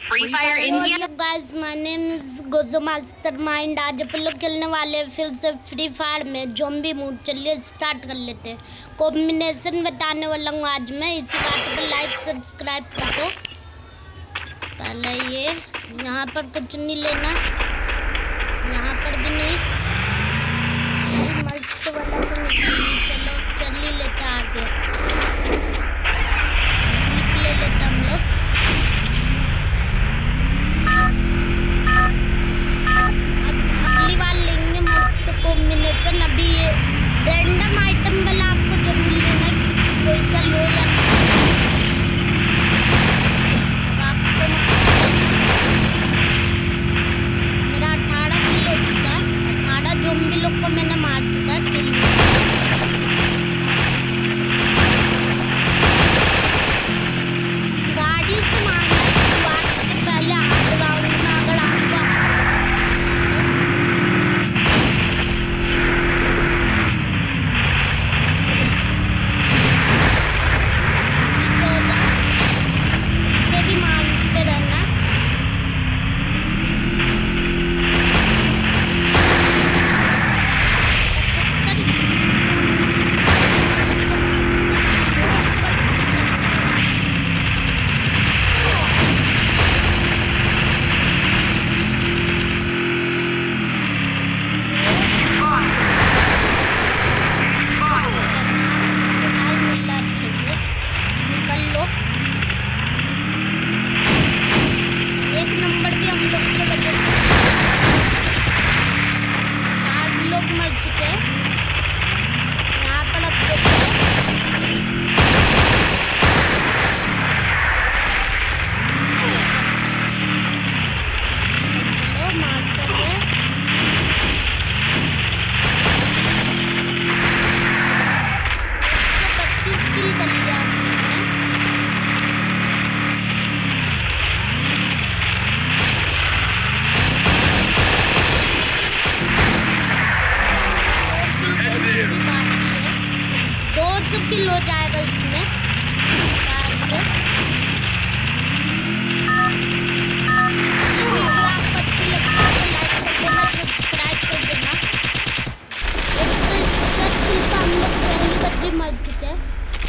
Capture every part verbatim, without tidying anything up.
Free Fire India. Hello guys, my name is Gozo Mastermind। आज अपन लोग चलने वाले हैं फिर से फ्री फायर में ज़ॉम्बी मूड। चलिए स्टार्ट कर लेते हैं। कॉम्बिनेशन बताने वाला हूँ आज मैं, इसी बात पर लाइक सब्सक्राइब कर दो। पहले ये यहाँ पर कुछ नहीं लेना, यहाँ पर भी नहीं, मस्त वाला तो नहीं। चलो चल ही लेते आगे, ले लेते हम लोग। कॉम्बिनेशन अभी ये रैंडम आइटम वाला आपको जरूर लेना है, कोई सा लो या आपको। मेरा अठारह किलो चुका, अठारह ज़ॉम्बी लोग को मैंने मार चुका है किल में। गाड़ी से मारना शुरुआत से पहले हाथ राउंड में अगर आपको किल हो जाएगा इसमें। आपको अच्छी लगती है तो लाइक कर देना, सब्सक्राइब कर देना। एक किल का हम लोग पहली बच्ची मर चुके हैं।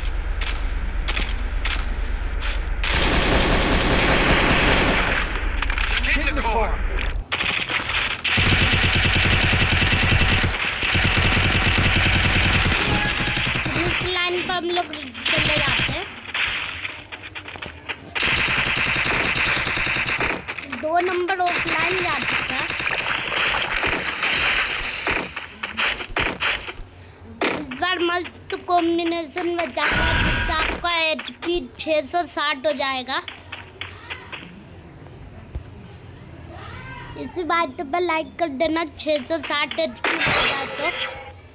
हम लोग चले जाते हैं। दो नंबर ऑफलाइन जा चुका है। इस बार मस्त कॉम्बिनेशन में जाना है जिससे आपका एच पी छः सौ साठ हो जाएगा। इसी बात पर लाइक कर देना, छः सौ साठ एच पी हो जाए तो।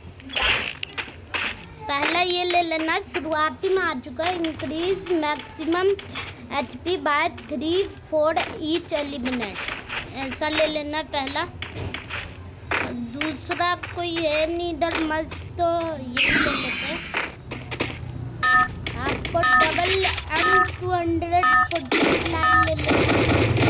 पहला ये ले लेना, शुरुआती में आ चुका है। Increase maximum HP by three four each eliminate, ऐसा ले लेना पहला। दूसरा कोई है नहीं इधर, मस्त तो ये ले लेते हैं। आपको double M two hundred forty nine ले लेना।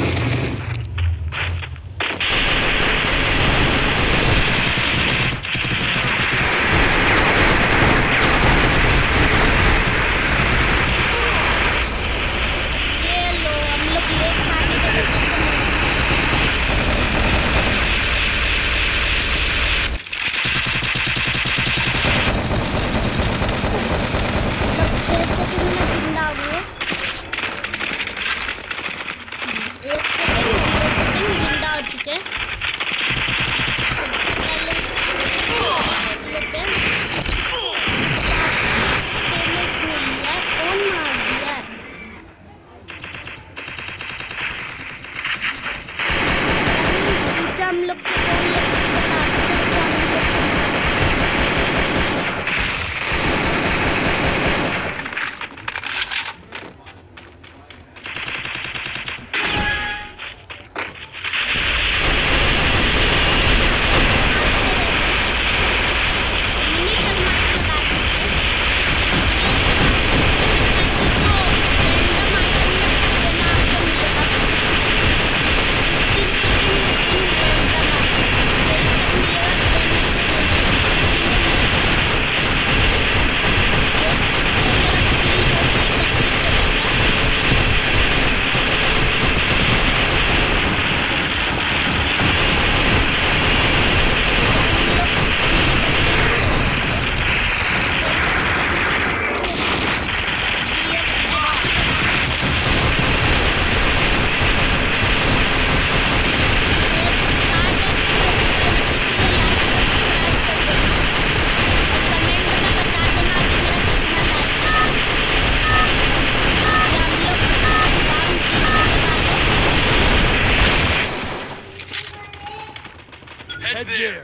Head there.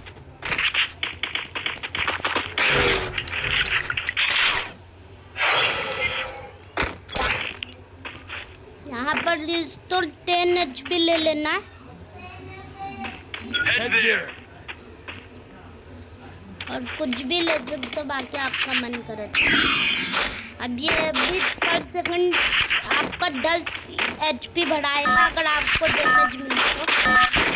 यहाँ पर रिस्टोर टेन एचपी ले लेना है। Head there. और कुछ भी ले सकते हो, बाकी आपका मन करे। अब ये बीस पर सेकंड आपका दस एचपी बढ़ाएगा अगर आपको डैमेज मिले तो।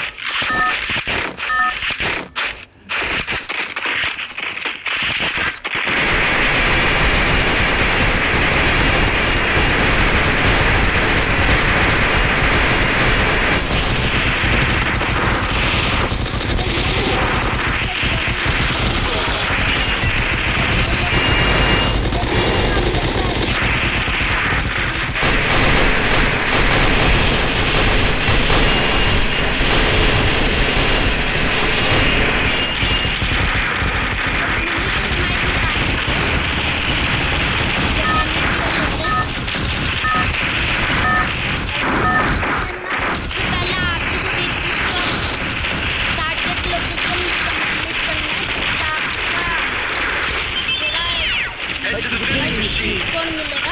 कौन मिलेगा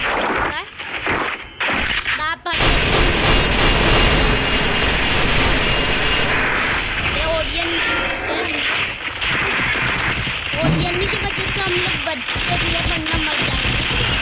ओडियन ओडियन की वजह से हम लोग बच्चे भी बनना मर जाएंगे।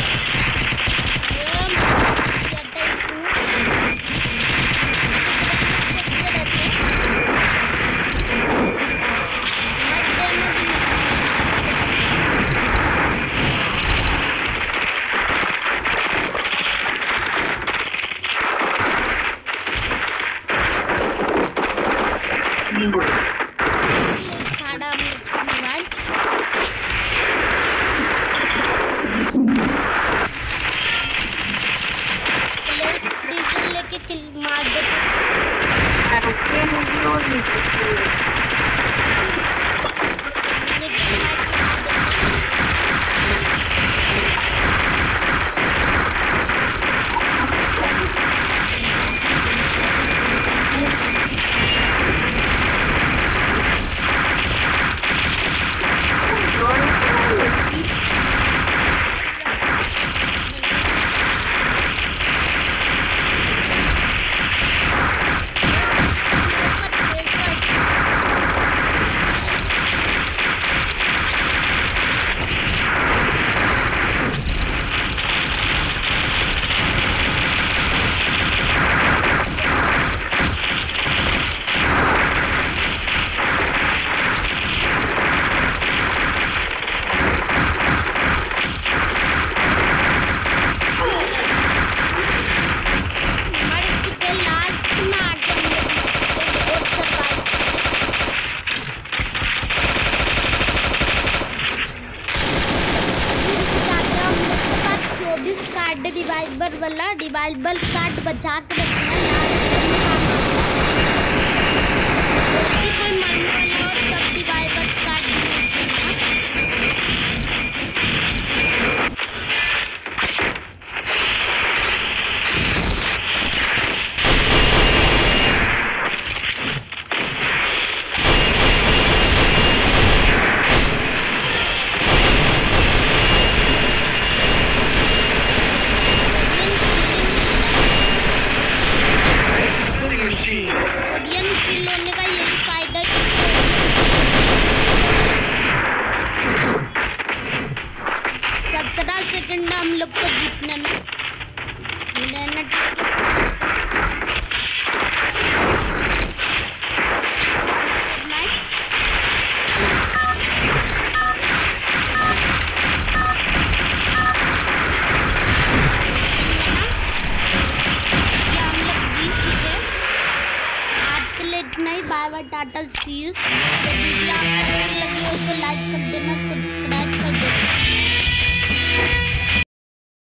डिवाइबर वाला डिवाइबर कार्ड बचा के रखना कोई मरने वाला और सब डिवाइबर कार्ड सेकंड हम लोग को जीतने में आज के लिए इतना ही। Bye bye, tata, see you. Video आपको लगी हो तो लाइक कर देना, सब्सक्राइब कर देना।